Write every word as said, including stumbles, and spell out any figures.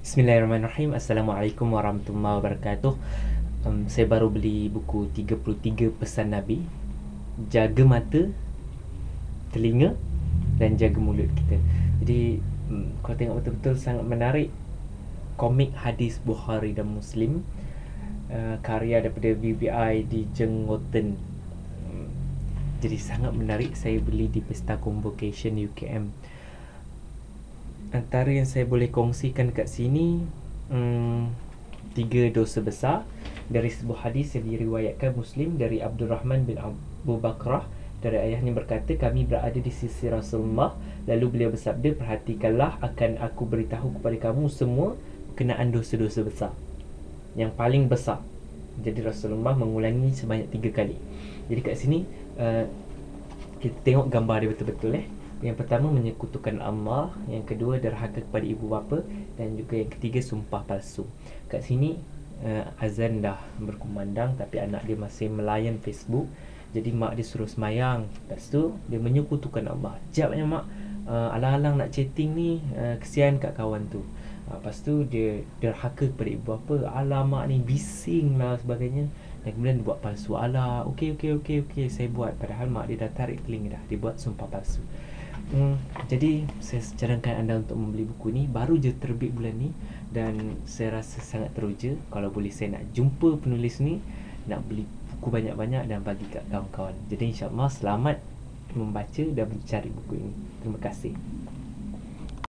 Bismillahirrahmanirrahim. Assalamualaikum warahmatullahi wabarakatuh. Um, saya baru beli buku tiga puluh tiga Pesan Nabi. Jaga mata, telinga dan jaga mulut kita. Jadi um, kalau tengok betul-betul sangat menarik. Komik hadis Bukhari dan Muslim, uh, karya daripada V B I di Jengoten. Um, jadi sangat menarik. Saya beli di Pesta Convocation U K M. Antara yang saya boleh kongsikan kat sini, hmm, tiga dosa besar dari sebuah hadis yang diriwayatkan Muslim dari Abdul Rahman bin Abu Bakrah. Dari ayahnya berkata, kami berada di sisi Rasulullah, lalu beliau bersabda, perhatikanlah, akan aku beritahu kepada kamu semua berkenaan dosa-dosa besar yang paling besar. Jadi Rasulullah mengulangi sebanyak tiga kali. Jadi kat sini uh, kita tengok gambar dia betul-betul eh. Yang pertama, menyekutukan Allah. Yang kedua, derhaka kepada ibu bapa. Dan juga yang ketiga, sumpah palsu. Kat sini uh, azan dah berkumandang, tapi anak dia masih melayan Facebook. Jadi mak dia suruh semayang. Lepas tu dia menyekutukan Allah. Japnya mak, uh, alang-alang nak chatting ni, uh, kesian kat kawan tu. uh, Lepas tu dia derhaka kepada ibu bapa. Alamak ni bising lah sebagainya. Dan kemudian dia buat palsu. Alah, okey okey okey okey saya buat. Padahal mak dia dah tarik telinga dah. Dia buat sumpah palsu. Hmm, jadi saya cadangkan anda untuk membeli buku ni. Baru je terbit bulan ni. Dan saya rasa sangat teruja. Kalau boleh saya nak jumpa penulis ni, nak beli buku banyak-banyak dan bagi kat kawan-kawan. Jadi insyaAllah selamat membaca dan mencari buku ini. Terima kasih.